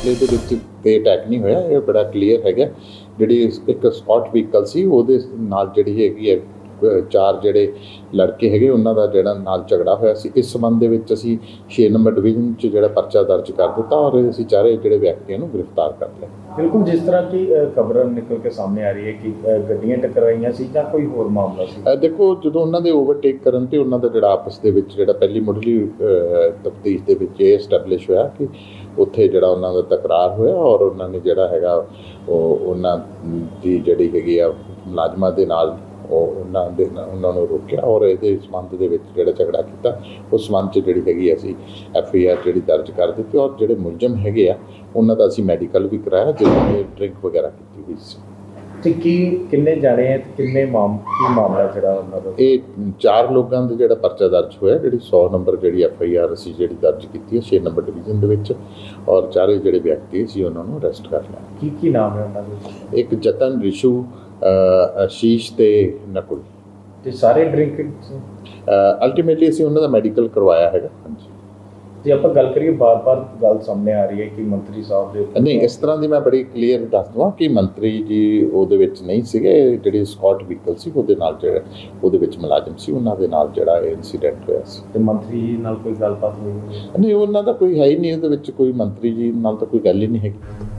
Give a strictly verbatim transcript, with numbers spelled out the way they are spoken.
ਕਾਫਲੇ ਦੇ ਵਿੱਚ ਤੇ ਅਟੈਕ ਨਹੀਂ ਹੋਇਆ, ਇਹ ਬੜਾ ਕਲੀਅਰ ਹੈਗਾ। ਜਿਹੜੀ ਇੱਕ ਸਕਾਟ ਵਹੀਕਲ ਸੀ ਉਹਦੇ ਨਾਲ ਜਿਹੜੀ ਹੈਗੀ ਹੈ ਚਾਰ ਜਿਹੜੇ ਲੜਕੇ ਹੈਗੇ ਉਹਨਾਂ ਦਾ ਜਿਹੜਾ ਨਾਲ ਝਗੜਾ ਹੋਇਆ ਸੀ। ਇਸ ਸੰਬੰਧ ਦੇ ਵਿੱਚ ਅਸੀਂ ਛੇ ਨੰਬਰ ਡਿਵੀਜ਼ਨ 'ਚ ਜਿਹੜਾ ਪਰਚਾ ਦਰਜ ਕਰ ਦਿੱਤਾ ਔਰ ਅਸੀਂ ਚਾਰੇ ਜਿਹੜੇ ਵਿਅਕਤੀਆਂ ਨੂੰ ਗ੍ਰਿਫਤਾਰ ਕਰ ਲਿਆ। ਬਿਲਕੁਲ, ਜਿਸ ਤਰ੍ਹਾਂ ਕਿ ਖਬਰ ਨਿਕਲ ਕੇ ਸਾਹਮਣੇ ਆ ਰਹੀ ਹੈ ਕਿ ਗੱਡੀਆਂ ਟਕਰਾਈਆਂ ਸੀ ਜਾਂ ਕੋਈ ਹੋਰ ਮਾਮਲਾ ਸੀ। ਦੇਖੋ, ਜਦੋਂ ਉਹਨਾਂ ਦੇ ਓਵਰਟੇਕ ਕਰਨ ਤੇ ਉਹਨਾਂ ਦਾ ਜਿਹੜਾ ਆਪਸ ਦੇ ਵਿੱਚ ਜਿਹੜਾ ਪਹਿਲੀ ਮੁੱਢਲੀ ਤਫਤੀਸ਼ ਦੇ ਵਿੱਚ ਇਹ ਐਸਟੈਬਲਿਸ਼ ਹੋਇਆ ਕਿ ਉੱਥੇ ਜਿਹੜਾ ਉਹਨਾਂ ਦਾ ਤਕਰਾਰ ਹੋਇਆ ਔਰ ਉਹਨਾਂ ਨੇ ਜਿਹੜਾ ਹੈਗਾ ਉਹ ਉਹਨਾਂ ਦੀ ਜਿਹੜੀ ਹੈਗੀ ਆ ਮੁਲਾਜ਼ਮਾਂ ਦੇ ਨਾਲ ਉਹ ਉਹਨਾਂ ਦੇ ਉਹਨਾਂ ਨੂੰ ਰੋਕਿਆ ਔਰ ਇਹਦੇ ਸੰਬੰਧ ਦੇ ਵਿੱਚ ਜਿਹੜਾ ਝਗੜਾ ਕੀਤਾ ਉਸ ਸੰਬੰਧ 'ਚ ਜਿਹੜੀ ਹੈਗੀ ਅਸੀਂ ਐਫ ਆਈ ਆਰ ਜਿਹੜੀ ਦਰਜ ਕਰ ਦਿੱਤੀ ਔਰ ਜਿਹੜੇ ਮੁਲਜ਼ਮ ਹੈਗੇ ਆ ਉਹਨਾਂ ਦਾ ਅਸੀਂ ਮੈਡੀਕਲ ਵੀ ਕਰਾਇਆ ਜਿਨ੍ਹਾਂ ਨੇ ਡਰਿੰਕ ਵਗੈਰਾ ਕੀਤੀ ਹੋਈ ਸੀ। ਤੇ ਕੀ ਕਿੰਨੇ ਜਾਣੇ ਹੈ ਕਿੰਨੇ ਮਾਮ ਕੀ ਮਾਮਲਾ ਜਿਹੜਾ ਉਹਨਾਂ ਦਾ? ਇਹ ਚਾਰ ਲੋਕਾਂ ਦਾ ਜਿਹੜਾ ਪਰਚਾ ਦਰਜ ਹੋਇਆ, ਜਿਹੜੀ ਸੌ ਨੰਬਰ ਜਿਹੜੀ ਐਫ ਆਈ ਆਰ ਅਸੀਂ ਜਿਹੜੀ ਦਰਜ ਕੀਤੀ ਹੈ ਛੇ ਨੰਬਰ ਡਿਵੀਜ਼ਨ ਦੇ ਵਿੱਚ ਔਰ ਚਾਰੇ ਜਿਹੜੇ ਵਿਅਕਤੀ ਸੀ ਉਹਨਾਂ ਨੂੰ ਅਰੈਸਟ ਕਰ ਲਿਆ। ਕੀ ਕੀ ਨਾਮ ਹੈ ਉਹਨਾਂ ਦੇ? ਇੱਕ ਜਤਨ, ਰਿਸ਼ੂ, ਆਸ਼ੀਸ਼ ਤੇ ਨਕੁਲ। ਤੇ ਸਾਰੇ ਡਰਿੰਕ ਅਲਟੀਮੇਟਲੀ ਅਸੀਂ ਉਹਨਾਂ ਦਾ ਮੈਡੀਕਲ ਕਰਵਾਇਆ ਹੈਗਾ। ਹਾਂਜੀ, ਜੇ ਆਪਾਂ ਗੱਲ ਕਰੀਏ ਬਾਰ-ਬਾਰ ਗੱਲ ਸਾਹਮਣੇ ਆ ਰਹੀ ਹੈ ਕਿ ਮੰਤਰੀ ਸਾਹਿਬ ਦੇ ਨਹੀਂ, ਇਸ ਤਰ੍ਹਾਂ ਦੀ ਮੈਂ ਬੜੀ ਕਲੀਅਰ ਦੱਸ ਦਵਾਂ ਕਿ ਮੰਤਰੀ ਜੀ ਉਹਦੇ ਵਿੱਚ ਨਹੀਂ ਸੀਗੇ। ਜਿਹੜੀ ਸਕਾਟ ਵਹੀਕਲ ਸੀ ਉਹਦੇ ਨਾਲ ਜਿਹੜਾ ਉਹਦੇ ਵਿੱਚ ਮੁਲਾਜ਼ਮ ਸੀ ਉਹਨਾਂ ਦੇ ਨਾਲ ਜਿਹੜਾ ਇਹ ਇਨਸੀਡੈਂਟ ਹੋਇਆ ਸੀ। ਤੇ ਮੰਤਰੀ ਜੀ ਨਾਲ ਕੋਈ ਗੱਲਬਾਤ ਹੋਈ? ਨਹੀਂ, ਉਹਨਾਂ ਦਾ ਕੋਈ ਹੈ ਹੀ ਨਹੀਂ ਉਹਦੇ ਵਿੱਚ, ਕੋਈ ਮੰਤਰੀ ਜੀ ਨਾਲ ਤਾਂ ਕੋਈ ਗੱਲ ਹੀ ਨਹੀਂ ਹੈਗੀ।